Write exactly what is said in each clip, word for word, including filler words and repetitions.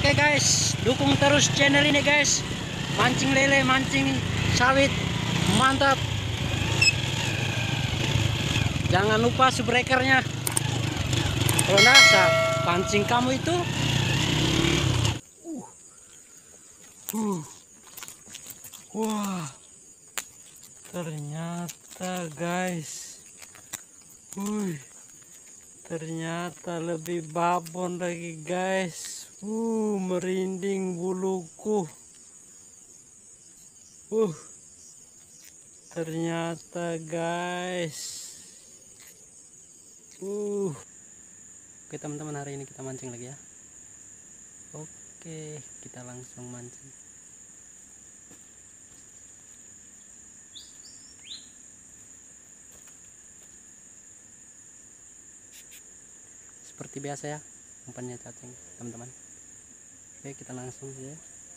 Oke guys, dukung terus channel ini guys. Mancing lele, mancing sawit, mantap. Jangan lupa subbreakernya. Kalau nasa pancing kamu itu, uh, uh, wah, ternyata guys, uh, ternyata lebih babon lagi guys. Uh, merinding buluku. Uh, ternyata guys. Uh, oke teman-teman, hari ini kita mancing lagi ya. Oke, kita langsung mancing. Seperti biasa ya, umpannya cacing teman-teman. Oke, kita langsung ya.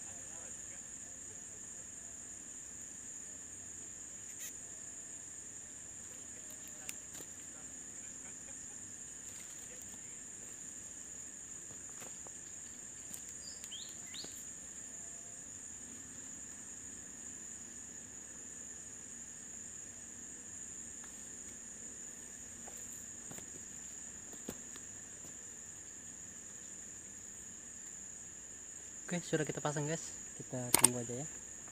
Oke, sudah kita pasang guys. Kita tunggu aja ya.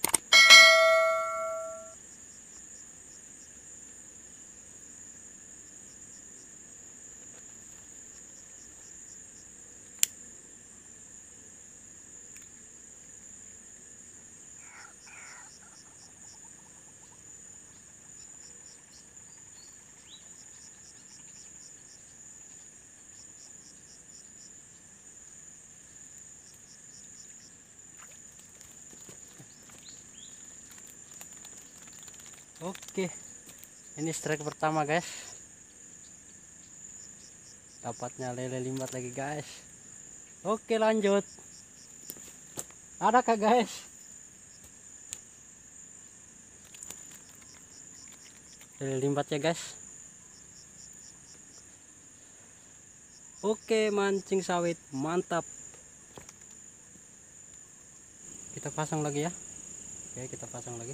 Oke, ini strike pertama guys. Dapatnya lele limbat lagi guys. Oke, lanjut. Adakah guys? Lele limbat ya guys. Oke, mancing sawit mantap. Kita pasang lagi ya. Oke, kita pasang lagi.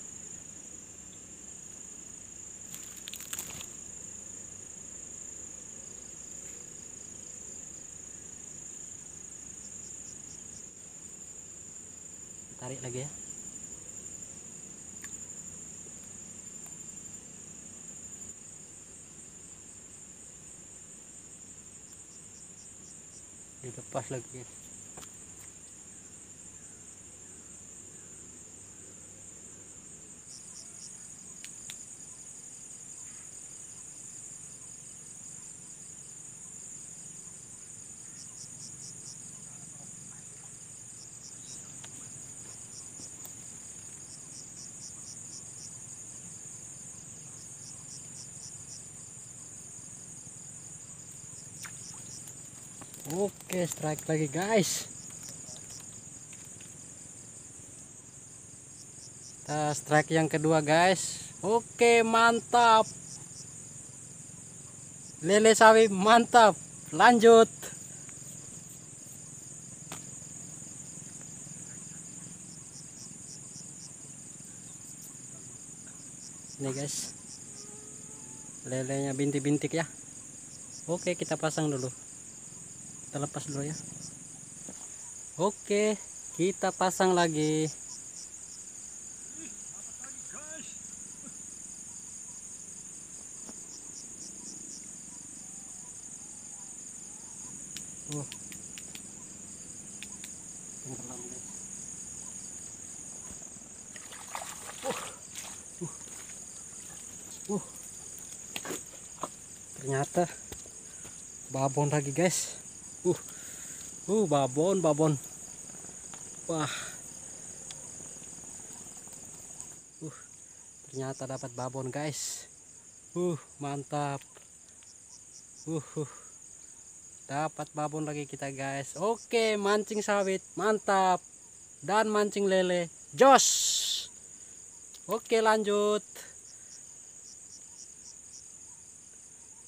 Tarik lagi ya. Dilepas lagi guys. Oke, strike lagi guys. Kita strike yang kedua guys. Oke, mantap. Lele sawi mantap. Lanjut. Ini guys, lelenya bintik-bintik ya. Oke, kita pasang dulu. Kita lepas dulu ya. Oke, kita pasang lagi. Uh. Tenggelam guys. Uh. Uh. Uh. Ternyata babon lagi guys. Uh. Uh, babon, babon. Wah. Uh. Ternyata dapat babon guys. Uh, mantap. Uh. uh. Dapat babon lagi kita guys. Oke, mancing sawit mantap. Dan mancing lele jos. Oke, lanjut.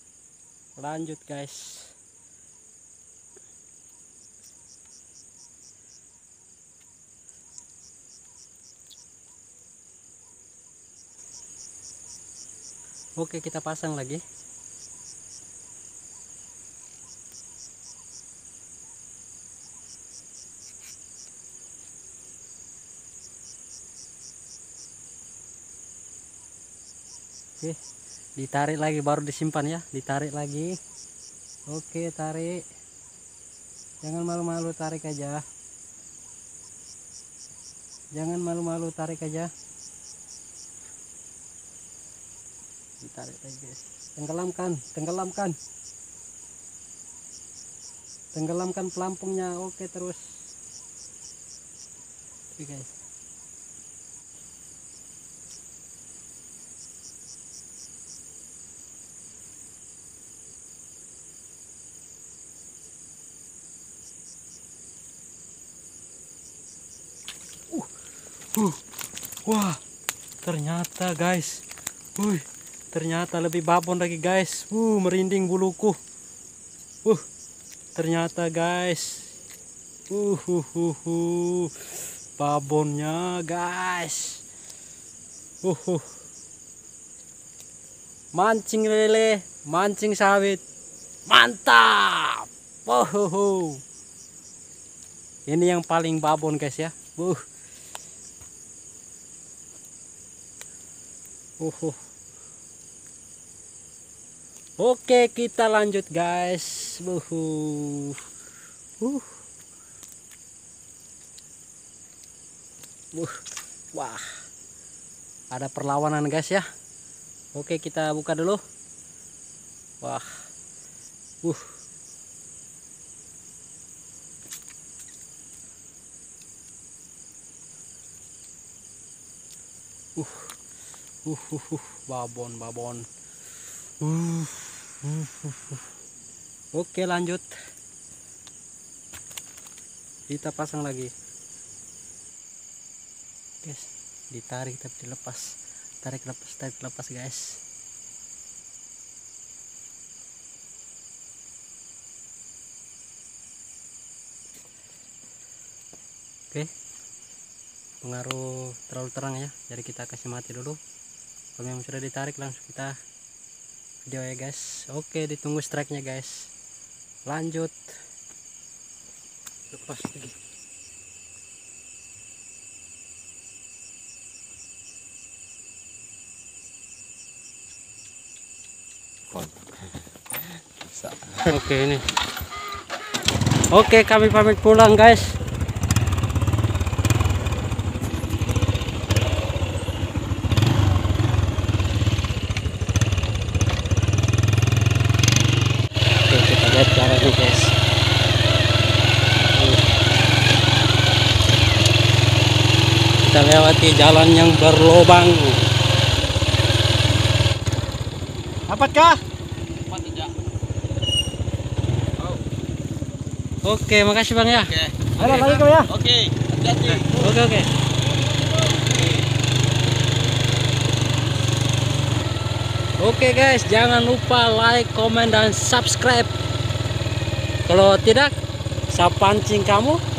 Lanjut guys. Oke, kita pasang lagi. Oke, ditarik lagi baru disimpan ya, ditarik lagi. Oke, tarik. Jangan malu-malu, tarik aja. Jangan malu-malu, tarik aja. Ditarik lagi, guys. Tenggelamkan, tenggelamkan. Tenggelamkan pelampungnya. Oke, terus. Oke, guys. Uh, wah, ternyata guys, uh, ternyata lebih babon lagi guys. Uh, merinding buluku. Uh, ternyata guys, uh, uh, uh, uh, babonnya guys. Uh, uh. Mancing lele, mancing sawit, mantap. Oh, uh, uh. Ini yang paling babon guys ya. Uh. Uh, uh. Oke, kita lanjut guys. Uh, uh. Uh. Uh. Wah, ada perlawanan guys ya. Oke, kita buka dulu. Wah, uh. Uh. Uh, uh, uh, babon, babon. Uh, uh, uh, uh. Oke, lanjut. Kita pasang lagi. Guys, ditarik tapi dilepas. Tarik lepas, tarik lepas, guys. Oke. Pengaruh terlalu terang ya. Jadi kita kasih mati dulu. Kalau yang sudah ditarik langsung kita video ya guys. Oke, ditunggu strike-nya guys. Lanjut. Lepas lagi. Oke, ini. Oke, kami pamit pulang guys. Lihat caranya guys. Kita lewati jalan yang berlobang. Dapatkah? Dapat tidak? Oh. Oke, makasih bang ya. Oke. Ayo lagi kau ya. Oke, hati-hati. Oke oke. Oke guys, jangan lupa like, komen dan subscribe. Kalau tidak, saya pancing kamu